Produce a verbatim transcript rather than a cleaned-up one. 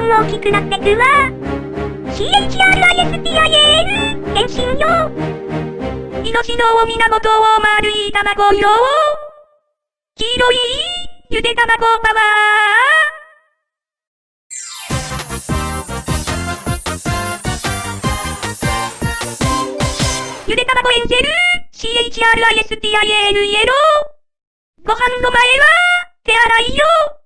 ん大きくなってくわ。シーエイチアールアイエスティーアイエーエヌ、変身よ。イノシノウ源を丸い卵よ。黄色い、ゆで卵パワー。ゆで卵エンジェル、シーエイチアールアイエスティーアイエーエヌ イエロー。ご飯の前は、手洗いよ。